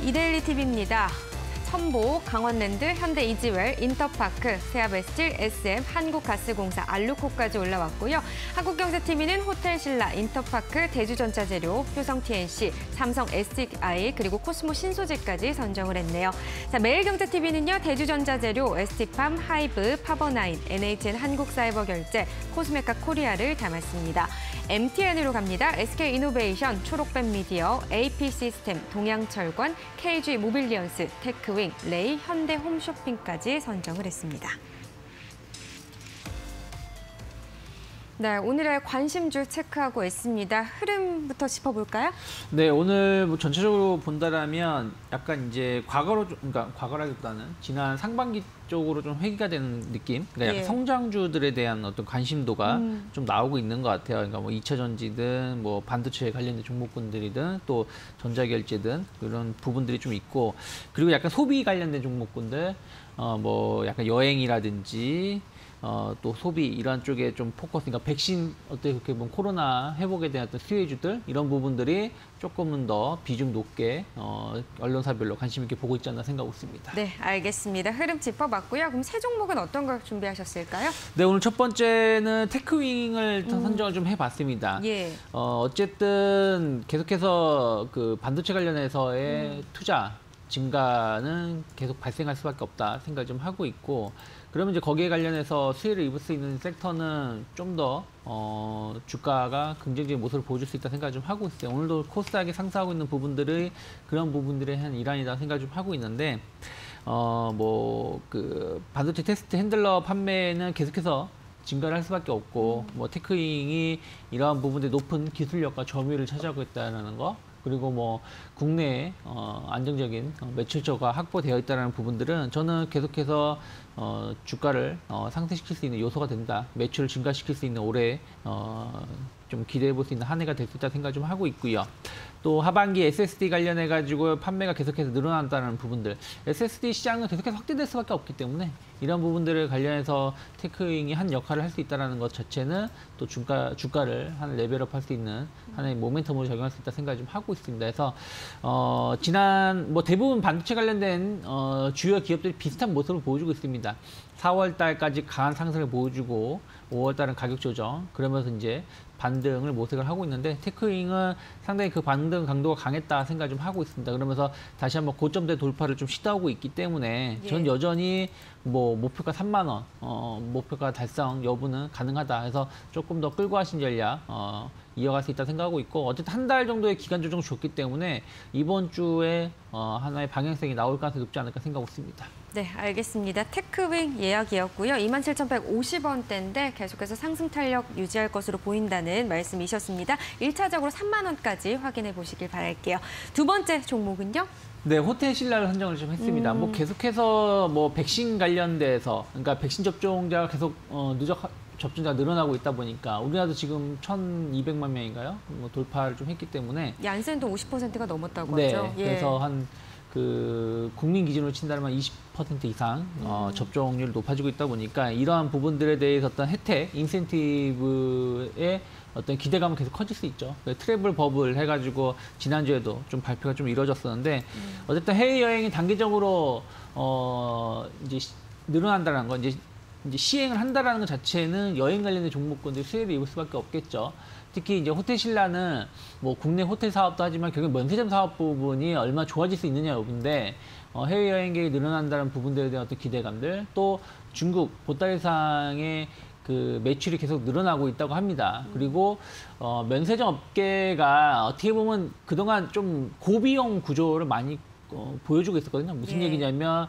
이데일리 TV입니다. 첨보, 강원랜드, 현대 이지웰, 인터파크, 세아베스틸, SM, 한국가스공사, 알루코까지 올라왔고요. 한국경제TV는 호텔신라, 인터파크, 대주전자재료, 효성TNC, 삼성 SDI, 그리고 코스모 신소재까지 선정을 했네요. 자, 매일경제TV는요, 대주전자재료, ST팜, 하이브, 파버나인, NHN 한국사이버결제, 코스메카 코리아를 담았습니다. MTN으로 갑니다. SK이노베이션, 초록뱀미디어, AP시스템, 동양철권, KG모빌리언스, 테크윙, 레이, 현대홈쇼핑까지 선정을 했습니다. 네, 오늘의 관심주 체크하고 있습니다. 흐름부터 짚어볼까요? 네, 오늘 뭐 전체적으로 본다라면 약간 이제 과거로, 그러니까 과거라기보다는 지난 상반기 쪽으로 좀 회귀가 되는 느낌? 그러니까 약간 성장주들에 대한 어떤 관심도가 좀 나오고 있는 것 같아요. 그러니까 뭐 2차 전지든 뭐 반도체 관련된 종목군들이든 또 전자결제든 이런 부분들이 좀 있고, 그리고 약간 소비 관련된 종목군들, 뭐 약간 여행이라든지 또 소비 이런 쪽에 좀 포커스, 그러니까 백신 어떻게 그렇게 보면 코로나 회복에 대한 어떤 수혜주들 이런 부분들이 조금은 더 비중 높게 언론사별로 관심 있게 보고 있지 않나 생각하고 있습니다. 네, 알겠습니다. 흐름 짚어봤고요. 그럼 새 종목은 어떤 걸 준비하셨을까요? 네, 오늘 첫 번째는 테크윙을 선정을 좀 해봤습니다. 예. 어쨌든 계속해서 그 반도체 관련해서의 투자 증가는 계속 발생할 수밖에 없다 생각을 좀 하고 있고, 그러면 이제 거기에 관련해서 수혜를 입을 수 있는 섹터는 좀 더 주가가 긍정적인 모습을 보여줄 수 있다 생각을 좀 하고 있어요. 오늘도 코스닥이 상승하고 있는 부분들의 그런 부분들의 한 일환이다 생각을 좀 하고 있는데, 뭐 그 반도체 테스트 핸들러 판매는 계속해서 증가를 할 수밖에 없고, 뭐 테크윙이 이러한 부분들의 높은 기술력과 점유율을 차지하고 있다는 거, 그리고 뭐 국내에 안정적인 매출처가 확보되어 있다는 부분들은 저는 계속해서 주가를 상승시킬 수 있는 요소가 된다. 매출을 증가시킬 수 있는 올해 좀 기대해 볼 수 있는 한 해가 될 수 있다 생각 좀 하고 있고요. 또 하반기 SSD 관련해 가지고 판매가 계속해서 늘어난다는 부분들, SSD 시장은 계속해서 확대될 수밖에 없기 때문에 이런 부분들을 관련해서 테크윙이 한 역할을 할 수 있다는 것 자체는 또 주가를 한 레벨업 할 수 있는 하나의 모멘텀으로 적용할 수 있다 생각 좀 하고 있습니다. 그래서 지난 뭐 대부분 반도체 관련된 주요 기업들이 비슷한 모습을 보여주고 있습니다. 4월 달까지 강한 상승을 보여주고 5월 달은 가격 조정, 그러면서 이제 반등을 모색을 하고 있는데, 테크윙은 상당히 그 반등 강도가 강했다 생각 좀 하고 있습니다. 그러면서 다시 한번 고점대 돌파를 좀 시도하고 있기 때문에 전 여전히 뭐 목표가 3만 원, 목표가 달성 여부는 가능하다 해서 조금 더 끌고 가신 전략 이어갈 수 있다 생각하고 있고, 어쨌든 한 달 정도의 기간 조정 줬기 때문에 이번 주에 하나의 방향성이 나올 가능성이 높지 않을까 생각하고 있습니다. 네, 알겠습니다. 테크윙 예약이었고요. 27,150원대인데 계속해서 상승 탄력 유지할 것으로 보인다는 말씀이셨습니다. 1차적으로 3만 원까지 확인해 보시길 바랄게요. 두 번째 종목은요? 네, 호텔신라를 선정을 좀 했습니다. 뭐 계속해서 뭐 백신 관련돼서, 그러니까 백신 접종자가 계속 누적 접종자가 늘어나고 있다 보니까 우리나라도 지금 1,200만 명인가요? 뭐 돌파를 좀 했기 때문에 얀센도 50%가 넘었다고 네, 하죠. 예. 그래서 한 그 국민 기준으로 친다면 20% 이상 접종률이 높아지고 있다 보니까 이러한 부분들에 대해서 어떤 혜택, 인센티브의 어떤 기대감은 계속 커질 수 있죠. 트래블 버블 해가지고 지난주에도 좀 발표가 좀 이루어졌었는데, 어쨌든 해외 여행이 단기적으로 이제 늘어난다는 거, 이제 시행을 한다라는 것 자체는 여행 관련된 종목군들이 수혜를 입을 수밖에 없겠죠. 특히 이제 호텔신라는 뭐 국내 호텔 사업도 하지만 결국 면세점 사업 부분이 얼마나 좋아질 수 있느냐 여부인데, 해외 여행객이 늘어난다는 부분들에 대한 어떤 기대감들, 또 중국 보따리상의 그 매출이 계속 늘어나고 있다고 합니다. 그리고 면세점 업계가 어떻게 보면 그동안 좀 고비용 구조를 많이 보여주고 있었거든요. 무슨 얘기냐면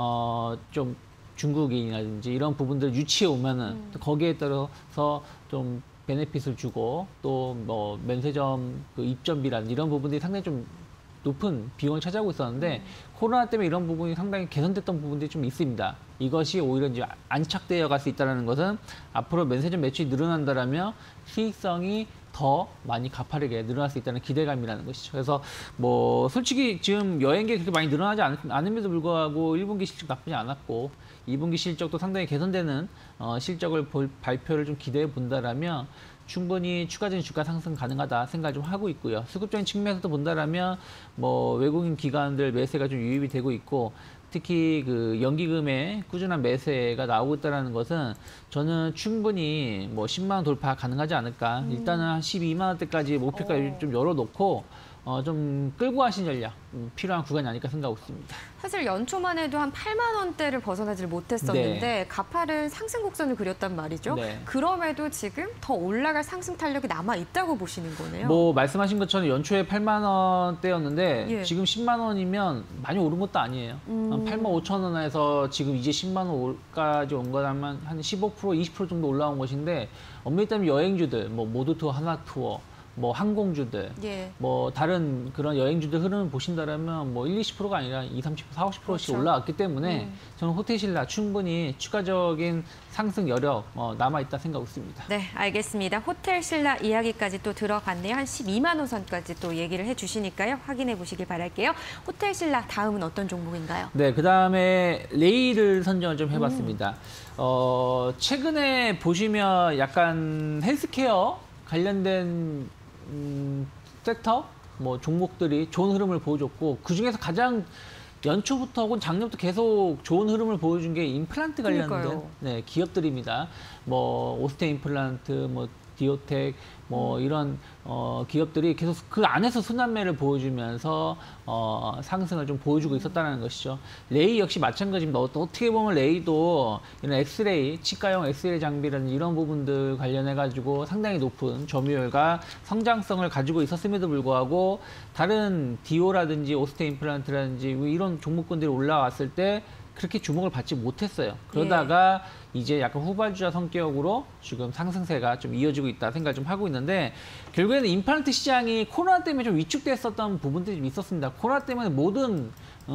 좀 중국인이라든지 이런 부분들을 유치해 오면은 거기에 따라서 좀 베네핏을 주고, 또 뭐 면세점 그 입점비라든지 이런 부분들이 상당히 좀 높은 비용을 차지하고 있었는데, 코로나 때문에 이런 부분이 상당히 개선됐던 부분들이 좀 있습니다. 이것이 오히려 이제 안착되어 갈 수 있다는 것은 앞으로 면세점 매출이 늘어난다라면 수익성이 더 많이 가파르게 늘어날 수 있다는 기대감이라는 것이죠. 그래서 뭐 솔직히 지금 여행객이 그렇게 많이 늘어나지 않음에도 불구하고 1분기 실적 나쁘지 않았고, 2분기 실적도 상당히 개선되는 실적을 발표를 좀 기대해 본다라면 충분히 추가적인 주가 상승 가능하다 생각을 좀 하고 있고요. 수급적인 측면에서도 본다라면 뭐 외국인 기관들 매세가 좀 유입이 되고 있고 특히 그 연기금의 꾸준한 매세가 나오고 있다는 것은 저는 충분히 뭐 10만 원 돌파 가능하지 않을까. 일단은 한 12만 원대까지 목표가를 좀 열어놓고 좀 끌고 가신 전략 필요한 구간이 아닐까 생각하고 있습니다. 사실 연초만 해도 한 8만 원대를 벗어나질 못했었는데 네. 가파른 상승 곡선을 그렸단 말이죠. 네. 그럼에도 지금 더 올라갈 상승 탄력이 남아 있다고 보시는 거네요. 뭐 말씀하신 것처럼 연초에 8만 원대였는데 예. 지금 10만 원이면 많이 오른 것도 아니에요. 한 8만 5천 원에서 지금 이제 10만 원까지 온 거라면 한 15%, 20% 정도 올라온 것인데 엄밀히 따지면 여행주들, 뭐 모두 투어, 하나 투어, 뭐 항공주들, 예. 뭐 다른 그런 여행주들 흐름을 보신다면 뭐 1, 20%가 아니라 2, 30%, 4, 50%씩 그렇죠. 올라왔기 때문에 저는 호텔신라 충분히 추가적인 상승 여력 남아있다 생각하고 있습니다. 네, 알겠습니다. 호텔 신라 이야기까지 또 들어봤네요. 한 12만 원 선까지 또 얘기를 해주시니까요. 확인해 보시길 바랄게요. 호텔 신라 다음은 어떤 종목인가요? 네, 그다음에 레이를 선정을 좀 해봤습니다. 최근에 보시면 약간 헬스케어 관련된 섹터, 뭐 종목들이 좋은 흐름을 보여줬고 그 중에서 가장 연초부터 혹은 작년부터 계속 좋은 흐름을 보여준 게 임플란트 관련된 그러니까요. 기업들입니다. 뭐 오스테 임플란트, 뭐 디오텍, 뭐 이런 기업들이 계속 그 안에서 순환매를 보여주면서 상승을 좀 보여주고 있었다는 것이죠. 레이 역시 마찬가지입니다. 어떻게 보면 레이도 이런 엑스레이, 치과용 엑스레이 장비라든지 이런 부분들 관련해가지고 상당히 높은 점유율과 성장성을 가지고 있었음에도 불구하고 다른 디오라든지 오스테 임플란트라든지 이런 종목군들이 올라왔을 때 그렇게 주목을 받지 못했어요. 그러다가 이제 약간 후발주자 성격으로 지금 상승세가 좀 이어지고 있다 생각을 좀 하고 있는데 결국에는 임플란트 시장이 코로나 때문에 좀 위축됐었던 부분들이 좀 있었습니다. 코로나 때문에 모든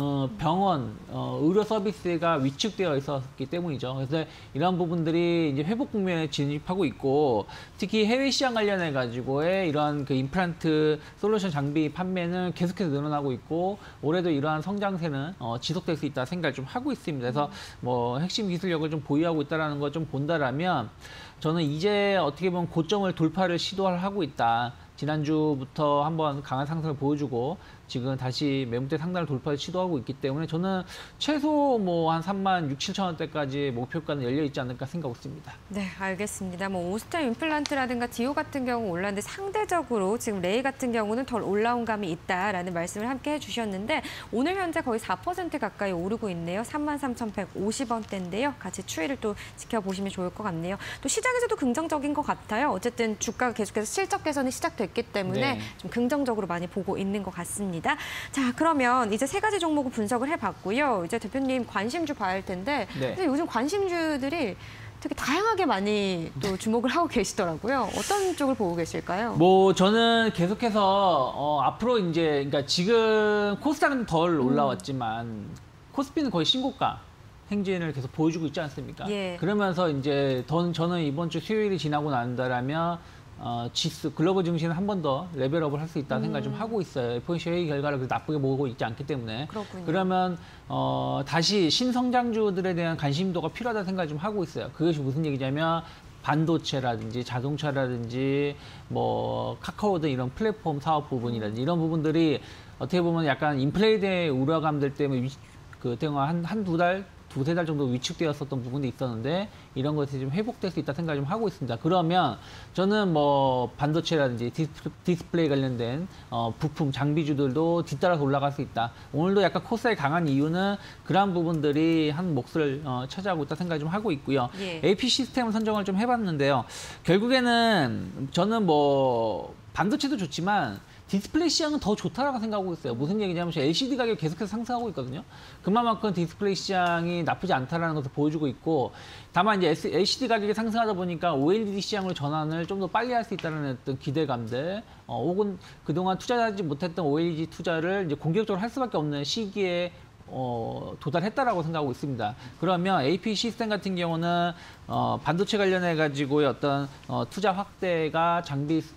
병원, 의료 서비스가 위축되어 있었기 때문이죠. 그래서 이런 부분들이 이제 회복 국면에 진입하고 있고 특히 해외 시장 관련해 가지고의 이러한 그 임플란트 솔루션 장비 판매는 계속해서 늘어나고 있고 올해도 이러한 성장세는 지속될 수 있다 생각을 좀 하고 있습니다. 그래서 뭐 핵심 기술력을 좀 보유하고 있다라는 걸 좀 본다라면 저는 이제 어떻게 보면 고점을 돌파를 시도를 하고 있다. 지난주부터 한번 강한 상승을 보여주고 지금 다시 매물대 상단을 돌파를 시도하고 있기 때문에 저는 최소 뭐 한 3만 6, 7천 원대까지 목표가는 열려 있지 않을까 생각하고 있습니다. 네, 알겠습니다. 뭐 오스테 임플란트라든가 디오 같은 경우 올랐는데 상대적으로 지금 레이 같은 경우는 덜 올라온 감이 있다라는 말씀을 함께 해주셨는데 오늘 현재 거의 4% 가까이 오르고 있네요. 33,150원대인데요. 같이 추이를 또 지켜보시면 좋을 것 같네요. 또 시장에서도 긍정적인 것 같아요. 어쨌든 주가가 계속해서 실적 개선이 시작됐기 때문에 네. 좀 긍정적으로 많이 보고 있는 것 같습니다. 자, 그러면 이제 세 가지 종목을 분석을 해봤고요. 이제 대표님 관심주 봐야 할 텐데 네. 근데 요즘 관심주들이 되게 다양하게 많이 또 주목을 하고 계시더라고요. 어떤 쪽을 보고 계실까요? 뭐 저는 계속해서 앞으로 이제 그러니까 지금 코스닥은 덜 올라왔지만 코스피는 거의 신고가 행진을 계속 보여주고 있지 않습니까? 예. 그러면서 이제 저는 이번 주 수요일이 지나고 난다라면 지수 글로벌 증시는 한 번 더 레벨업을 할 수 있다는 생각을 좀 하고 있어요. FOMC 회의 결과를 그렇게 나쁘게 보고 있지 않기 때문에. 그렇군요. 그러면 다시 신성장주들에 대한 관심도가 필요하다는 생각을 좀 하고 있어요. 그것이 무슨 얘기냐면 반도체라든지 자동차라든지 뭐 카카오 등 이런 플랫폼 사업 부분이라든지 이런 부분들이 어떻게 보면 약간 인플레이드의 우려감들 때문에 그동안 한두 달, 두세 달 정도 위축되었었던 부분이 있었는데 이런 것이 좀 회복될 수 있다 생각을 좀 하고 있습니다. 그러면 저는 뭐 반도체라든지 디스플레이 관련된 부품, 장비주들도 뒤따라서 올라갈 수 있다. 오늘도 약간 코스닥이 강한 이유는 그러한 부분들이 한 몫을 차지하고 있다 생각을 좀 하고 있고요. 예. AP 시스템을 선정을 좀 해봤는데요. 결국에는 저는 뭐 반도체도 좋지만 디스플레이 시장은 더 좋다라고 생각하고 있어요. 무슨 얘기냐면 LCD 가격이 계속해서 상승하고 있거든요. 그만큼 디스플레이 시장이 나쁘지 않다라는 것을 보여주고 있고 다만 이제 LCD 가격이 상승하다 보니까 OLED 시장으로 전환을 좀 더 빨리 할 수 있다는 어떤 기대감들 혹은 그동안 투자하지 못했던 OLED 투자를 이제 공격적으로 할 수밖에 없는 시기에 도달했다라고 생각하고 있습니다. 그러면 AP 시스템 같은 경우는 반도체 관련해 가지고의 어떤 투자 확대가 장비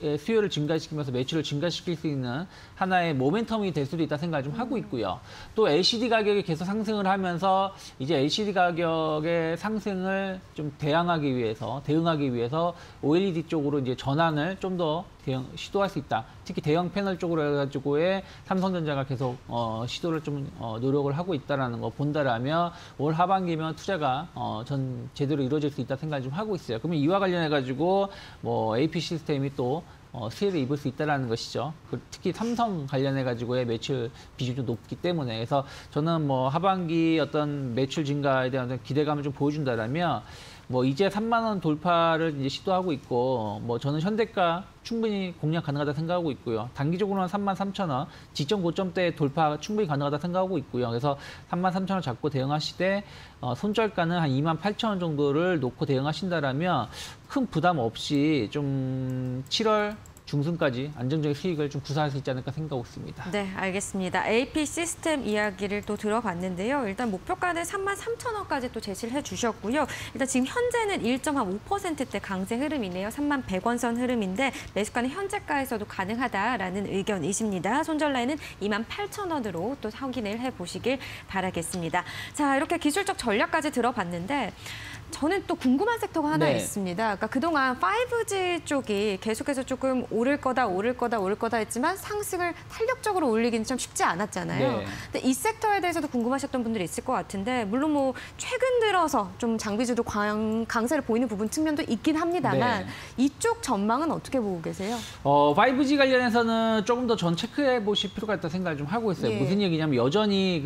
수요를 증가시키면서 매출을 증가시킬 수 있는 하나의 모멘텀이 될 수도 있다 생각을 좀 하고 있고요. 또 LCD 가격이 계속 상승을 하면서 이제 LCD 가격의 상승을 좀 대응하기 위해서 OLED 쪽으로 이제 전환을 좀 더 시도할 수 있다. 특히 대형 패널 쪽으로 해가지고의 삼성전자가 계속 시도를 좀 노력을 하고 있다라는 거 본다라면 올 하반기면 투자가 전 제대로 이루어질 수 있다 생각을 좀 하고 있어요. 그러면 이와 관련해가지고 뭐 AP 시스템이 또 수혜를 입을 수 있다라는 것이죠. 특히 삼성 관련해가지고의 매출 비중이 좀 높기 때문에. 그래서 저는 뭐 하반기 어떤 매출 증가에 대한 어떤 기대감을 좀 보여준다라면 뭐 이제 3만 원 돌파를 이제 시도하고 있고, 뭐 저는 현대가 충분히 공략 가능하다 생각하고 있고요. 단기적으로는 33,000원, 지점 고점대 돌파 충분히 가능하다 생각하고 있고요. 그래서 33,000원 잡고 대응하시되 손절가는 한 28,000원 정도를 놓고 대응하신다라면 큰 부담 없이 좀 7월 중순까지 안정적인 수익을 좀 구사할 수 있지 않을까 생각하고 있습니다. 네, 알겠습니다. AP 시스템 이야기를 또 들어봤는데요. 일단 목표가는 33,000원까지 또 제시를 해주셨고요. 일단 지금 현재는 1.5%대 강세 흐름이네요. 31,100원 선 흐름인데 매수가는 현재가에서도 가능하다라는 의견이십니다. 손절 라인은 28,000원으로 또 확인을 해보시길 바라겠습니다. 자, 이렇게 기술적 전략까지 들어봤는데 저는 또 궁금한 섹터가 하나 네. 있습니다. 그러니까 그동안 5G 쪽이 계속해서 조금 오를 거다 했지만 상승을 탄력적으로 올리기는 좀 쉽지 않았잖아요. 네. 근데 이 섹터에 대해서도 궁금하셨던 분들이 있을 것 같은데 물론 뭐 최근 들어서 좀 장비주도 강세를 보이는 부분 측면도 있긴 합니다만 네. 이쪽 전망은 어떻게 보고 계세요? 5G 관련해서는 조금 더 전 체크해 보실 필요가 있다고 생각을 좀 하고 있어요. 예. 무슨 얘기냐면 여전히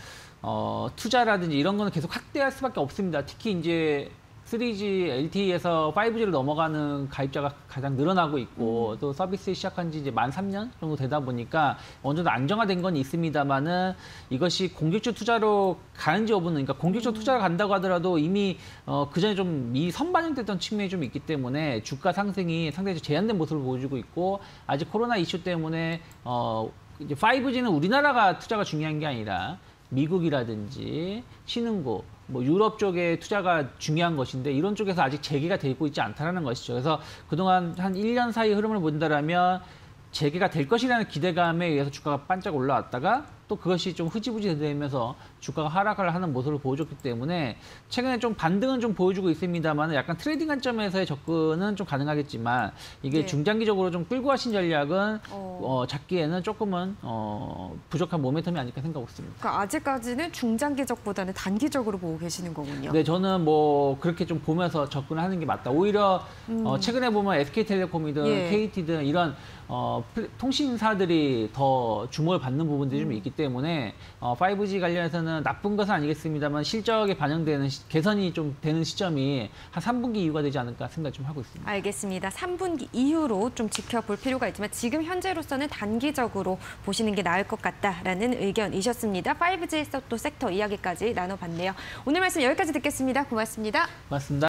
투자라든지 이런 거는 계속 확대할 수밖에 없습니다. 특히 이제 3G, LTE에서 5G로 넘어가는 가입자가 가장 늘어나고 있고 또 서비스 시작한 지 이제 만 3년 정도 되다 보니까 어느 정도 안정화된 건 있습니다만은 이것이 공격적 투자로 가는지 여부는 그러니까 공격적 투자가 간다고 하더라도 이미 그전에 좀 미리 선반영됐던 측면이 좀 있기 때문에 주가 상승이 상당히 제한된 모습을 보여주고 있고 아직 코로나 이슈 때문에 이제 5G는 우리나라가 투자가 중요한 게 아니라 미국이라든지 신흥국, 뭐 유럽 쪽에 투자가 중요한 것인데 이런 쪽에서 아직 재개가 되고 있지 않다는 것이죠. 그래서 그동안 한 1년 사이 흐름을 본다라면 재개가 될 것이라는 기대감에 의해서 주가가 반짝 올라왔다가 또 그것이 좀 흐지부지 되면서 주가가 하락을 하는 모습을 보여줬기 때문에 최근에 좀 반등은 좀 보여주고 있습니다만 약간 트레이딩 관점에서의 접근은 좀 가능하겠지만 이게 네. 중장기적으로 좀 끌고 가신 전략은 잡기에는 조금은 부족한 모멘텀이 아닐까 생각하고 있습니다. 그러니까 아직까지는 중장기적보다는 단기적으로 보고 계시는 거군요. 네, 저는 뭐 그렇게 좀 보면서 접근을 하는 게 맞다. 오히려 최근에 보면 SK텔레콤이든 예. KT든 이런 통신사들이 더 주목을 받는 부분들이 좀 있기 때문에 5G 관련해서는 나쁜 것은 아니겠습니다만 실적에 반영되는 개선이 좀 되는 시점이 한 3분기 이후가 되지 않을까 생각 좀 하고 있습니다. 알겠습니다. 3분기 이후로 좀 지켜볼 필요가 있지만 지금 현재로서는 단기적으로 보시는 게 나을 것 같다라는 의견이셨습니다. 5G 또 섹터 이야기까지 나눠봤네요. 오늘 말씀 여기까지 듣겠습니다. 고맙습니다. 맞습니다.